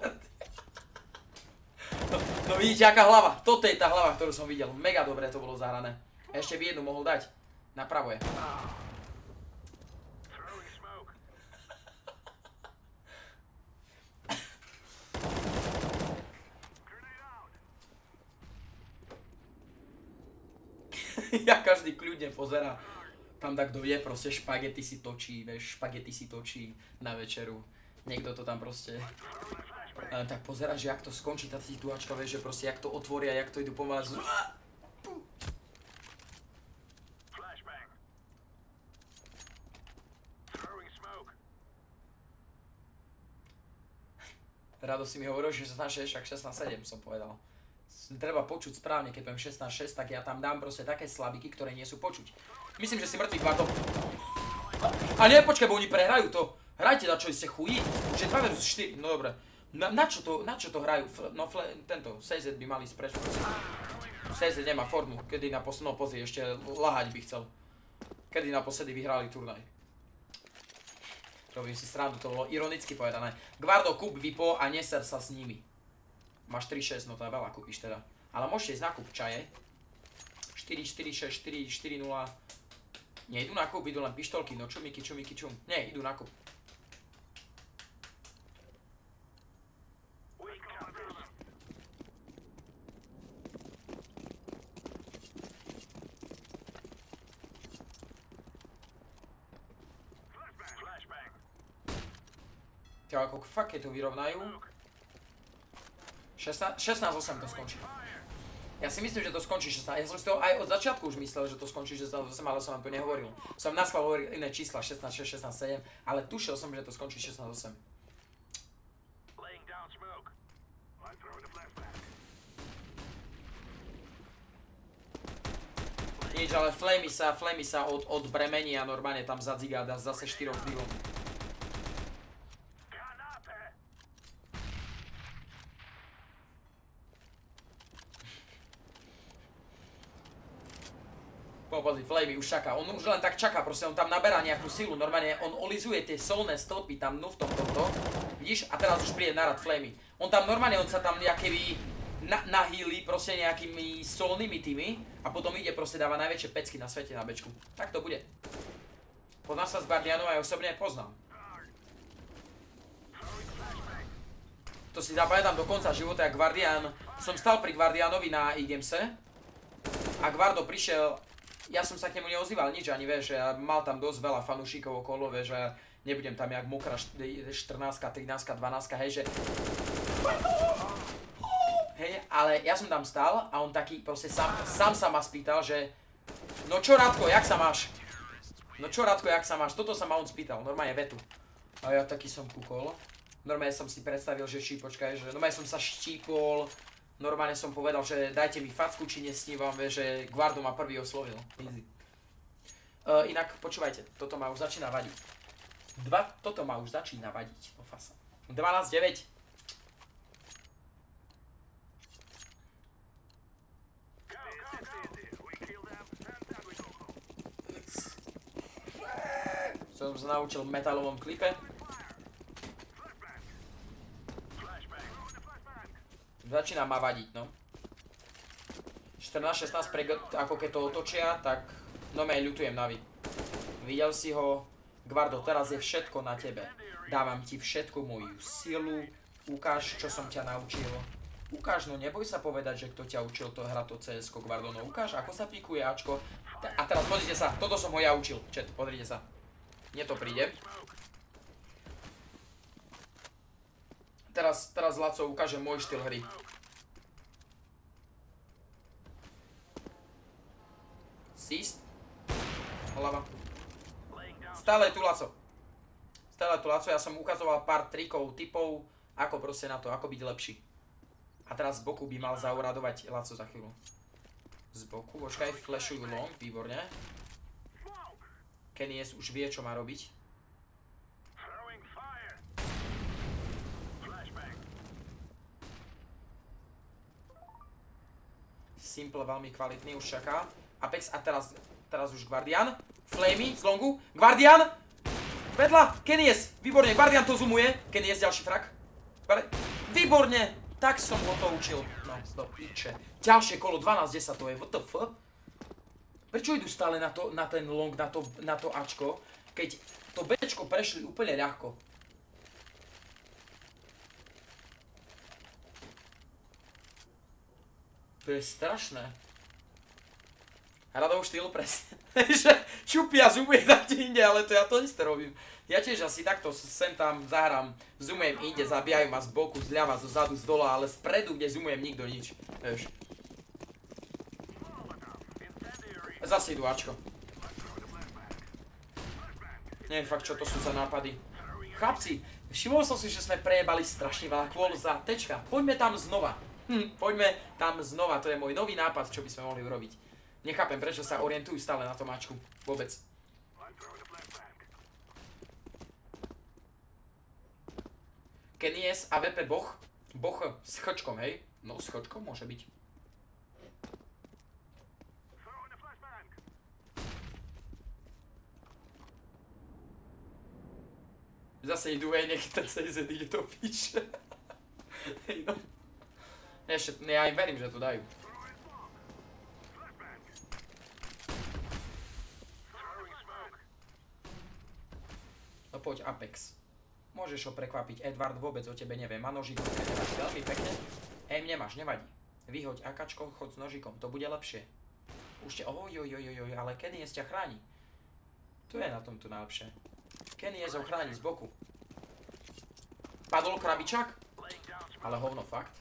No vidíte, aká hlava. Toto je tá hlava, ktorú som videl. Mega dobre to bolo zahrané. Ešte by jednu mohol dať. Napravo je. Ja každý kľudne pozerá. Tam tak kto je, proste špagety si točí, vieš, špagety si točí na večeru. Niekto to tam proste... tak pozerá, že jak to skončí tá situačka, vieš, že proste jak to otvoria, jak to idú pomáhať. Rado si mi hovoril, že 16-6, však 16-7 som povedal. Treba počuť správne, keď poviem 16-6, tak ja tam dám proste také slabiky, ktoré nie sú počuť. Myslím, že si mŕtvý kvartov. A nie, počkaj, bo oni prehrajú to. Hrajte na čo ste chují. Už je 2 vs 4, no dobre. Na čo to hrajú? No tento, CZ by mali spreč. CZ nemá formu, kedy na poslednom pozri ešte lahať by chcel. Kedy naposledy vyhrali turnaj. Robím si srandu, to bolo ironicky povedané. Gvardo, kúp Vipo a neser sa s nimi. Máš 3-6, no to je veľa, kúpiš teda. Ale môžete ísť na kúp čaje. 4-4-6, 4-4-0. Nie, idú na kúp, idú len pištolky, no čumiky, čumiky, čum. Nie, idú na kúp. Čo, ako fakt, keď to vyrovnajú. 16-8 to skončí. Ja si myslím, že to skončí 16. Ja som si to aj od začiatku už myslel, že to skončí 16-8, ale som vám to nehovoril. Som naschvál hovoril iné čísla, 16-6, 16-7, ale tušil som, že to skončí 16-8. Nič, ale Flamey sa odbremení a normálne tam zadzigá, dá zase 4 krílom. Pozri, Flamey už čaká, on už len tak čaká, proste on tam naberá nejakú silu, normálne on olizuje tie solné stĺpy tam v tomto, vidíš, a teraz už príde narad Flamey. On tam normálne, on sa tam nejakými nahýli proste nejakými solnými tými a potom ide proste dáva najväčšie pecky na svete na bečku. Tak to bude. Poznám sa s Guardianom a ja osobne poznám. To si zapamätám do konca života, jak Guardian, som stal pri Guardianovi na e-gamese a Guardo prišiel. Ja som sa k nemu neozýval nič ani, vieš, ja mal tam dosť veľa fanúšikov okolo, vieš, že nebudem tam jak mokrá 14, 13, 12, hej, že... Hej, ale ja som tam stál a on taký proste sám sa ma spýtal, že... No čo Radko, jak sa máš? No čo Radko, jak sa máš? Toto sa ma on spýtal, normálne vetu. A ja taký som kúkol. Normálne som si predstavil, že počkaj, že normálne som sa štípol. Normálne som povedal, že dajte mi facku, či nesnívam, že Guardo ma prvý oslovil. Easy. Inak, počúvajte, toto ma už začína vadiť. Toto ma už začína vadiť, po fasa. 12-9. Som sa naučil v metalovom klipe. Začína ma vadiť, no. 14-16, ako keď to otočia, tak no me ľutujem Navi. Videl si ho, Guardo, teraz je všetko na tebe. Dávam ti všetku moju silu, ukáž, čo som ťa naučil. Ukáž, no neboj sa povedať, že kto ťa učil to hrať to CS-ko, Guardo, no ukáž, ako sa pikuje Ačko. A teraz pozrite sa, toto som ho ja učil, chat, pozrite sa. Mne to príde. Teraz Laco ukáže môj štýl hry. Síst. Hlava. Stále je tu Laco. Ja som ukazoval pár trikov, tipov, ako proste na to, ako byť lepší. A teraz z boku by mal zauradovať Laco za chvíľu. Z boku, počkaj, flashujú long, výborne. Kennyes už vie, čo má robiť. Simple, veľmi kvalitný, už čaká. Apex a teraz už Guardian. Flamey z longu. Guardian! Vedľa! Kennyes! Výborne, Guardian to zoomuje. Kennyes, ďalší frak. Výborne! Tak som ho to učil. No, do piče. Ďalšie kolo, 12-10 to je, what the fuck? Prečo idú stále na ten long, na to Ačko, keď to Bčko prešli úplne ľahko? To je strašné. Radov štýl presne. Že čupia, zoomuje tam inde, ale to ja to isté robím. Ja tiež asi takto sem tam zahrám, zoomujem inde, zabijajú ma z boku, zľava, zo zadu, z dola, ale spredu, kde zoomujem, nikto nič. Vieš. Zase idú Ačko. Neviem fakt, čo to sú za nápady. Chlapci, všimol som si, že sme prejebali strašne veľa kvôl za tečka. Poďme tam znova. Poďme tam znova, to je môj nový nápad, čo by sme mohli urobiť. Nechápem, prečo sa orientujú stále na tom Ačku. Vôbec. Kenies a VP Boch. Boch s chočkom, hej? No, s chočkom môže byť. Zase idú, hej, nech ten CZ ide to píše. Hej, no. Ja im verím, že to dajú. No poď, Apex. Môžeš ho prekvapiť, Edward vôbec o tebe nevie. Má nožikom, nemáš veľmi pekne. Aim nemáš, nevadí. Vyhoď akačko, chod s nožikom, to bude lepšie. Už ojojojojoj, ale Kenies ťa chráni. To je na tom tu najlepšie. Kenies ho chráni z boku. Padol krabičak? Ale hovno, fakt.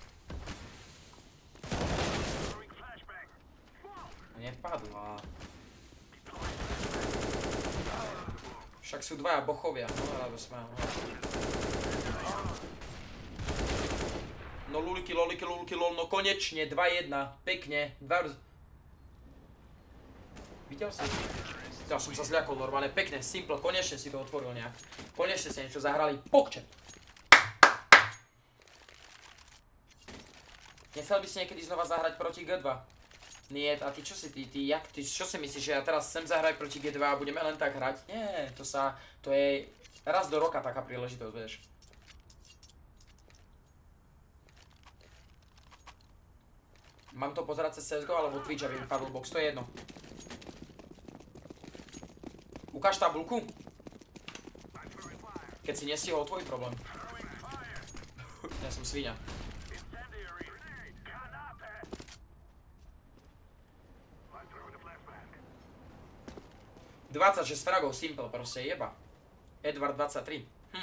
Nepadla. Však sú dvaja bochovia. No lulky, lol, no konečne, 2-1, pekne, Videl si? Ja som sa zľakol normálne, pekne, simple, konečne si to otvoril nejak. Konečne si niečo zahrali, pokče. Nechcel by si niekedy znova zahrať proti G2? Nie, a ty čo si, ty čo si myslíš, že ja teraz chcem zahrať proti G2 a budeme len tak hrať? Nie, to je raz do roka taká príležitosť, vieš. Mám to pozerať cez CSGO alebo Twitch, aby mi padol box, to je jedno. Ukáž tabulku? Keď si nestihol, tvoj problém. Ja som sviňa. ...26 fragov, simple, proste jeba. Edward 23.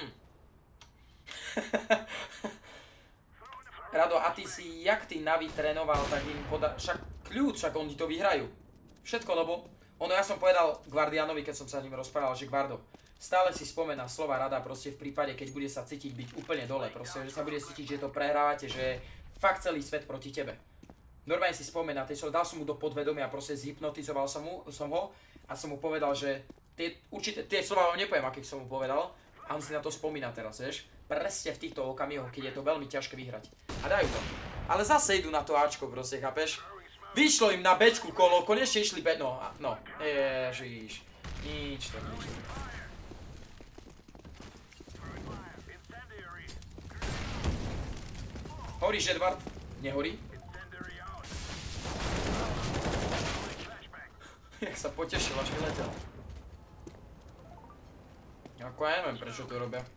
Rado, a ty si, jak ty Navi trénoval, tak im však kľud, však oni to vyhrajú. Všetko, lebo... ja som povedal Guardianovi, keď som sa s ním rozprával, že Guardo, stále si spomená slova Rada proste v prípade, keď bude sa cítiť byť úplne dole, proste, že sa bude cítiť, že to prehrávate, že je fakt celý svet proti tebe. Normálne si spomená, dal som mu do podvedomia, proste zhypnotizoval som ho a som mu povedal, že tie slova vám nepoviem, akých som mu povedal, a on si na to spomína teraz, vieš, presne v týchto okamihoch, keď je to veľmi ťažké vyhrať. A dajú to. Ale zase idú na to Ačko, proste, chápeš? Vyšlo im na Bčku kolo, konečne išli no, ježiš, nič. Horíš, Edward? Nehorí? Jak sa potešil, až vyletel. Ako ja neviem, prečo to robia.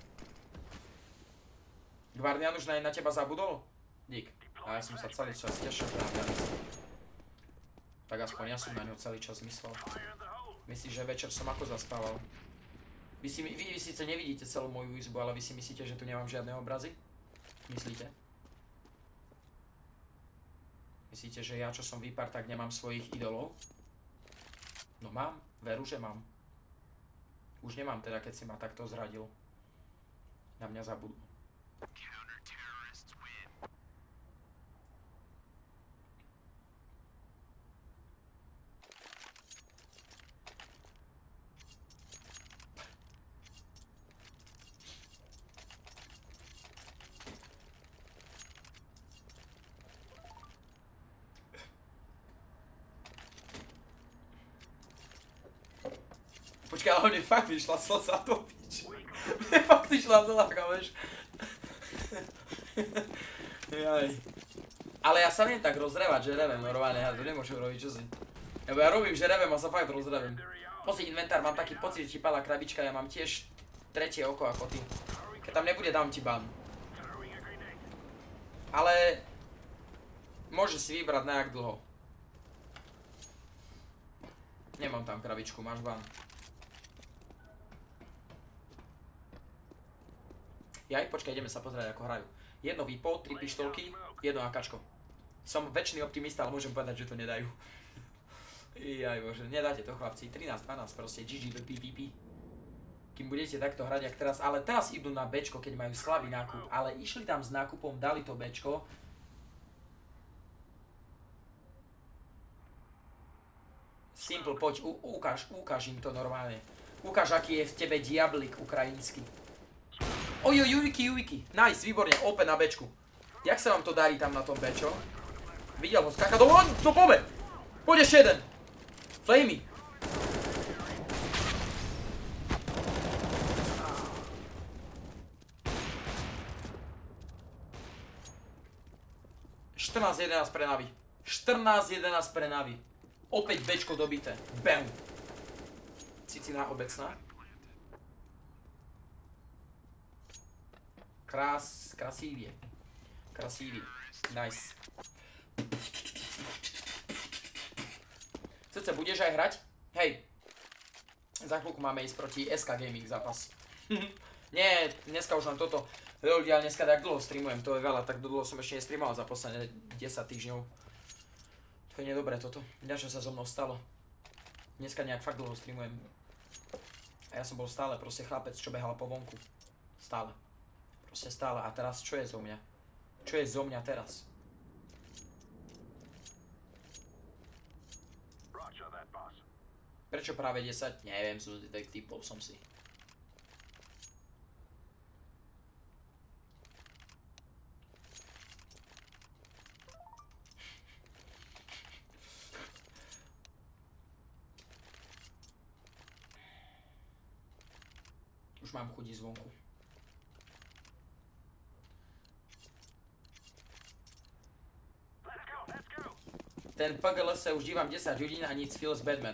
Guardian už na teba zabudol? Dík. A ja som sa celý čas tešil práve. Tak aspoň ja som na ňo celý čas myslel. Myslíš, že večer som ako zaspával? Vy síce nevidíte celú moju izbu, ale vy si myslíte, že tu nemám žiadne obrazy? Myslíte? Myslíte, že ja, čo som výpar, tak nemám svojich idolov? No mám, veru, že mám. Už nemám teda, keď si ma takto zradil. Na mňa zabudol. Počkaj, ale mne fakt vyšla slza to pič. Mne fakt vyšla slza, vieš. Jaj. Ale ja sa viem tak rozrevať, že neviem, normálne, ja to nemôžem robiť, čo si. Lebo ja robím, že revem a sa fakt rozrevem. Pozri inventár, mám taký pocit, že ti padla krabička, ja mám tiež tretie oko ako ty. Keď tam nebude, dám ti ban. Ale... Môžeš si vybrať na jak dlho. Nemám tam krabičku, máš ban. Jaj, počkaj, ideme sa pozrieť ako hrajú. Jedno výpo, 3 pištolky, jedno AKčko. Som väčšiný optimista, ale môžem povedať, že to nedajú. Jaj bože, nedáte to chlapci. 13-12 proste, GG, PPP. Kým budete takto hrať jak teraz, ale teraz idú na Bčko, keď majú slabý nákup. Ale išli tam s nákupom, dali to Bčko. Simple, poď, ukáž im to normálne. Ukáž, aký je v tebe diablik ukrajinský. Ojoj, Uiki. Nice, výborne, opäť na Bčku. Jak sa vám to darí tam na tom Bčo? Videl ho, skáka do... No poďme! Poď ešte jeden! Flamey! (14-11 pre Navi. 14-11 pre Navi. Opäť Bčko dobité. Bam! Cicina obecná. Krasivie. Nice. Cece, budeš aj hrať? Hej. Za chvíľku máme ísť proti SK Gaming zápas. Nie, dneska už len toto. Ľudia, dneska tak dlho streamujem, to je veľa, tak dlho som ešte nestreamoval za posledné 10 týždňov. To je nedobré toto. Čo sa so mnou stalo. Dneska nejak fakt dlho streamujem. A ja som bol stále proste chlapec, čo behal po vonku. Stále. Proste stále. A teraz čo je zo mňa? Čo je zo mňa teraz? Prečo práve 10? Neviem, sú detektívov som si. Už mám chuť zvonku. Ten PGL sa už dívam 10 hodín a nic feels Batman.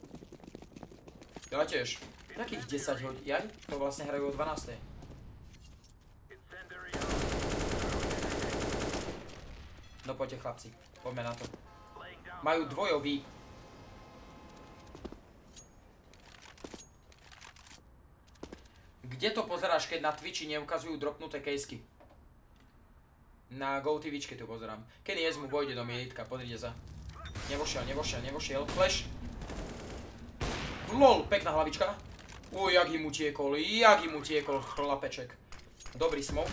Ja tiež. Takých 10 hodín. Jaj? To vlastne hrajú o 12. No poďte chlapci. Poďme na to. Majú dvojový. Kde to pozeráš, keď na Twitchi neukazujú dropnuté kejsky? Na GoTVčke tu pozerám. Kenny Ezmu vojde do militka, pozrite sa. Nevošiel. Flash. LOL, pekná hlavička. Uj, jak im utiekol chlapeček. Dobrý smoke.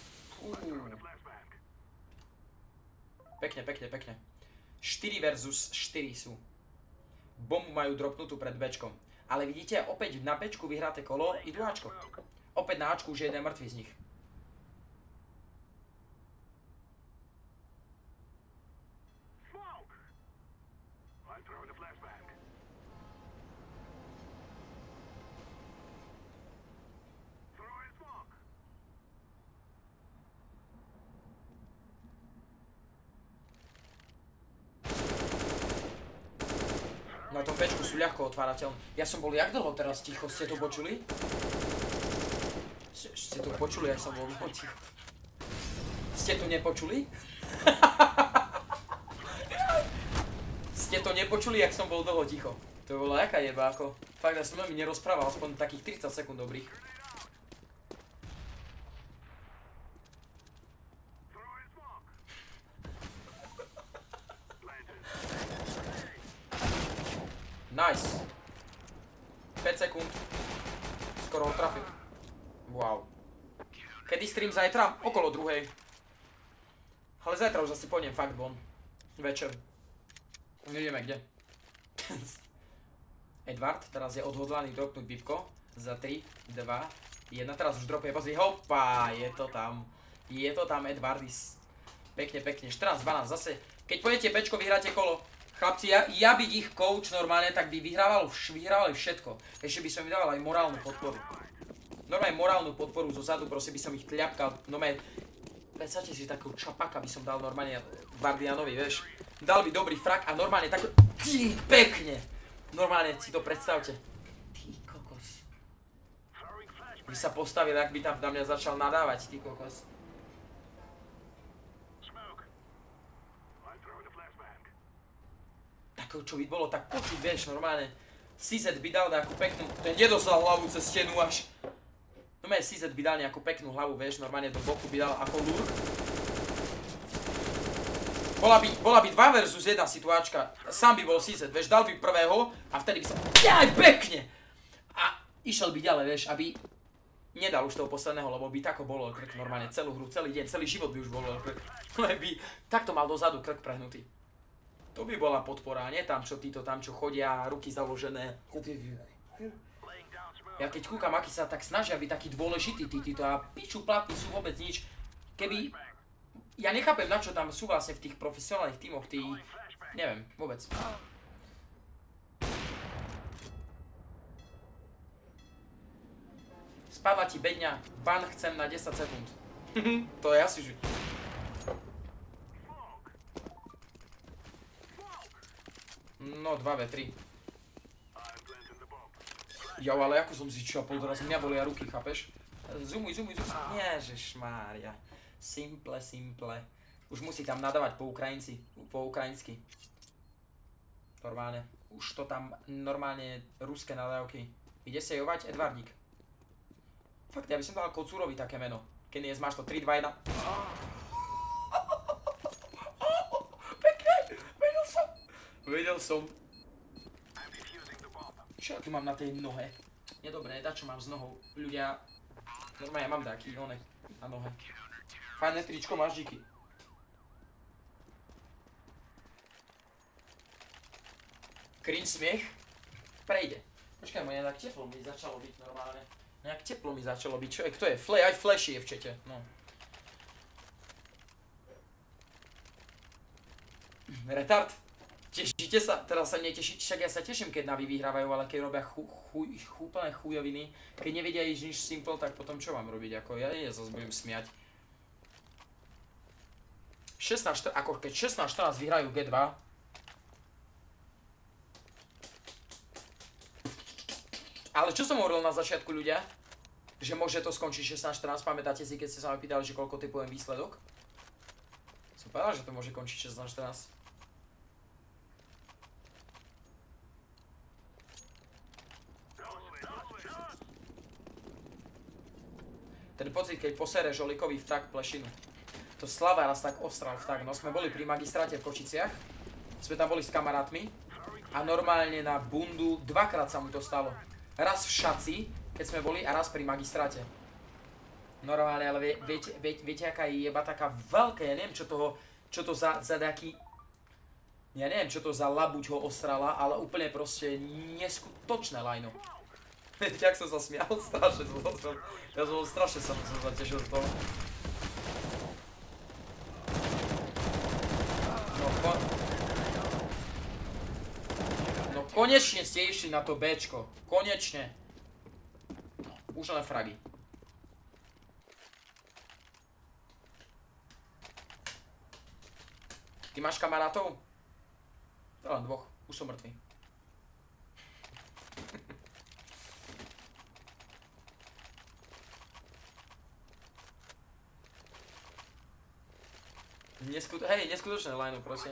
Pekne. 4 versus 4 sú. Bombu majú dropnutú pred Bčkom. Ale vidíte, opäť na Bčku vyhráte kolo, idú Ačko. Opäť na Ačku už je jeden mŕtvý z nich. Na tom Bčku sú ľahko otvárateľné. Ja som bol jak dlho teraz ticho, ste to počuli? Ste to počuli, jak som bol dlho ticho. Ste to nepočuli? Ste to nepočuli, jak som bol dlho ticho. To bola jaká jeba, ako. Fakt, ja som veľmi nerozprával, aspoň takých 30 sekúnd dobrých. Nice. 5 sekúnd. Skoro ho trafil. Wow. Kedy stream zajtra? Okolo 2. Ale zajtra už asi pôjdem fakt von. Večer. Nevieme kde. Edward teraz je odhodlaný dropnúť bibko. Za 3, 2, 1. Teraz už dropuje, pozri. Hopa, je to tam. Je to tam Edwardis. Pekne. 14-12 zase. Keď pôjdete Bčko, vyhráte kolo. Chlapci, ja byť ich coach normálne, tak by vyhrávali všetko. Ešte by som im dával aj morálnu podporu. Normálne morálnu podporu zo zadu, proste by som ich tľapkal. Normálne, predstavte si takú čapaka by som dal normálne Guardianovi, vieš. Dal by dobrý frak a normálne tak... Ty, pekne! Normálne si to predstavte. Ty kokos. By sa postavil, ak by tam na mňa začal nadávať, ty kokos. Tak čo by bolo, tak počuť, vieš, normálne. CZ by dal nejakú peknú... Ten nedostal hlavu cez stenu až... Normálne CZ by dal nejakú peknú hlavu, vieš, normálne do boku by dal ako lurk. Bola by 2 versus 1 situáčka. Sám by bol CZ, vieš, dal by prvého a vtedy by sa... Jaj, pekne! A išiel by ďalej, vieš, aby... Nedal už toho posledného, lebo by tako bolo krk normálne celú hru, celý deň, celý život by už bolo krk. By takto mal dozadu krk prehnutý. To by bola podpora, nie tam čo títo tam čo chodia, ruky založené. Ja keď kúkam, aký sa tak snažia byť taký dôležitý títo a piču platní sú vôbec nič. Keby... Ja nechápem na čo tam sú vlastne v tých profesionálnych tímoch, tí... Neviem, vôbec. Spadla ti bedňa, ban chcem na 10 sekúnd. To je asi že... No 2v3. Jo, ale ako som si čopol, teraz mňa bolia ruky, chápeš? Zumuj. Ježišmária. Simple. Už musí tam nadávať po ukrajinsky. Normálne. Už to tam normálne ruské nadávky. Ide sejovať Edvardík. Fakt, ja by som dal Kocúrovi také meno. Kenies, máš to 3, 2, 1. Pekne, vedel som. Čo ja tu mám na tej nohe? Je dobré, čo mám s nohou. Ľudia, normálne ja mám taký onek na nohe. Fajné tričko, máš díky. Cringe smiech? Prejde. Počkaj, nejak teplo mi začalo byť normálne. Nejak teplo mi začalo byť. Čo je, kto je? Aj Flashy je v čete. No. Retard? Tešíte sa? Teraz sa netešíte, však ja sa teším, keď Navi vyhrávajú, ale keď robia úplne chujoviny. Keď nevedia nič simple, tak potom čo mám robiť? Ako ja zase budem smiať. 16-14, ako keď 16-14 vyhrajú G2. Ale čo som hovoril na začiatku, ľudia? Že môže to skončiť 16-14, pamätáte si, keď ste sa ma pýtali, že koľko typujem výsledok? Som povedal, že to môže končiť 16-14. Ten pocit, keď posereš Olikovi vták plešinu. To Slava raz tak ostral vták. No sme boli pri magistráte v Košiciach. Sme tam boli s kamarátmi. A normálne na bundu dvakrát sa mu to stalo. Raz v Šaci, keď sme boli, a raz pri magistráte. Normálne, ale viete, aká je jeba taká veľká, ja neviem, čo to za nejaký... Ja neviem, čo to za labuť ho ostrala, ale úplne proste neskutočné lajno. Viete, jak som sa smial? Strašne som sa... Ja som strašne sa zatešil z toho. No konečne ste išli na to Bčko. Konečne. Už len fragy. Ty máš kamarátov? To len dvoch. Už som mŕtvý. Neskutočné line, proste.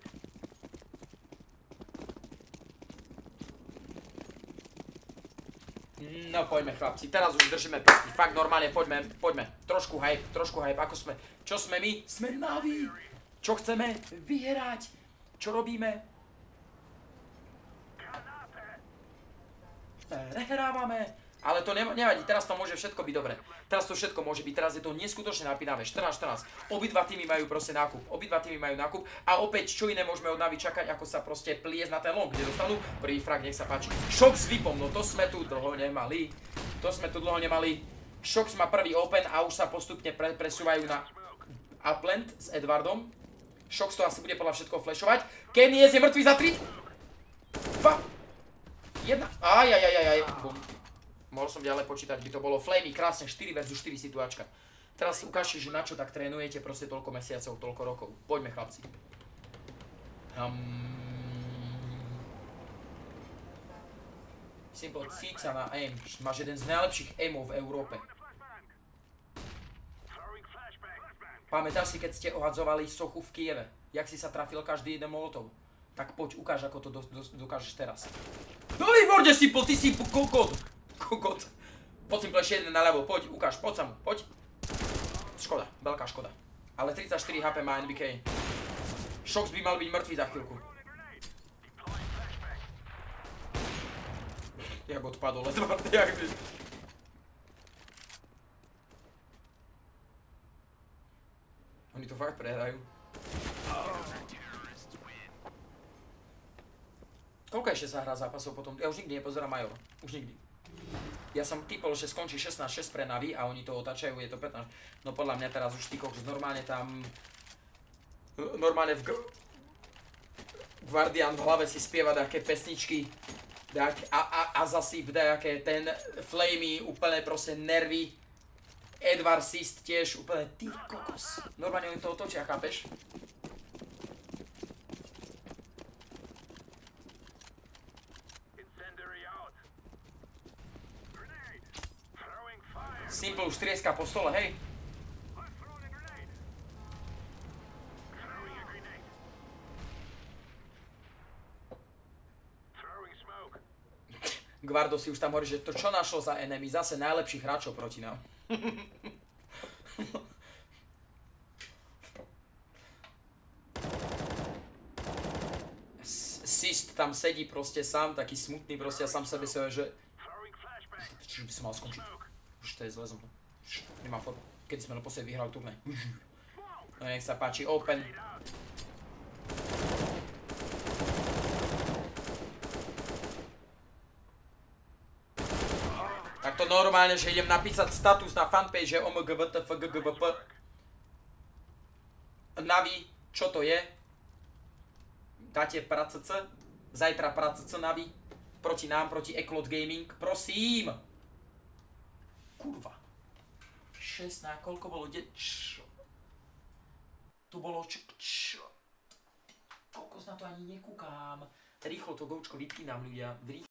No poďme chlapci, teraz už držíme prsty, fakt normálne, poďme. Trošku hype, ako sme. Čo sme my? Sme Navi. Čo chceme? Vyhrať. Čo robíme? Prehrávame. Ale to nevadí, teraz to môže všetko byť dobre. Teraz to všetko môže byť, teraz je to neskutočne napínavé. 14-14. Obidva týmy majú proste nákup. A opäť, čo iné môžeme od Navi čakať, ako sa proste pliesť na ten long, kde dostanú prvý frag, nech sa páči. Šok s Vipom, no to sme tu dlho nemali. Šox má prvý open a už sa postupne presúvajú na upland s Edwardom. Šox to asi bude podľa všetko flashovať. Kenies je mŕtvý za 3. 2. 1. Ajajajajaj. Bum. Mohol som ďalej počítať, by to bolo Flamey, krásne 4 versus 4 situáčka. Teraz ukážte, že na čo tak trénujete proste toľko mesiacov, toľko rokov. Poďme chlapci. Simple cíca na aim. Máš jeden z najlepších aimov v Európe. Pamätáš si, keď ste ohadzovali sochu v Kieve? Jak si sa trafil každý jeden molotov? Tak poď, ukáž, ako to dokážeš teraz. No výborne, Simple, ty si kokot. Kokot. Poď Simple, ešte jeden naľavo, poď, ukáž, poď sa mu, poď. Škoda, veľká škoda. Ale 34 HP má NBK. Shox by mal byť mŕtvý za chvíľku. Jak odpadol, ledva, jak by... Oni to fakt prehrajú. Koľko ešte sa hrá zápasov potom? Ja už nikdy nepozerám Major. Už nikdy. Ja som typol, že skončí 16-6 pre Navi a oni to otáčajú, je to 15. No podľa mňa teraz už ty kokos normálne tam... Normálne v... Guardian v hlave si spieva nejaké pesničky. A zasyp nejaké ten Flamey, úplne proste nervy. Edward Sist tiež úplne ty kokos. Normálne oni to otočia, chápeš? Simple už trieska po stole, hej. Guardo si už tam hovorí, že to čo našlo za enemy, zase najlepších hráčov proti nám. Sist tam sedí proste sám, taký smutný proste a sám sebe sa že... Čiže by som mal skončiť. Už to je zle som to. Nemám foto. Kedy sme naposledy vyhrali turnaj. No nech sa páči, open. Tak to normálne, že idem napísať status na fanpage, že OMGVTFGGVP. Navi, čo to je? Dáte pracc? Zajtra pracc Navi? Proti nám, proti Eclot Gaming? Prosím! Kurva. 16, koľko bolo? Tu bolo čo? Koľko na to ani nekúkam. Rýchlo to goučko vypínam ľudia.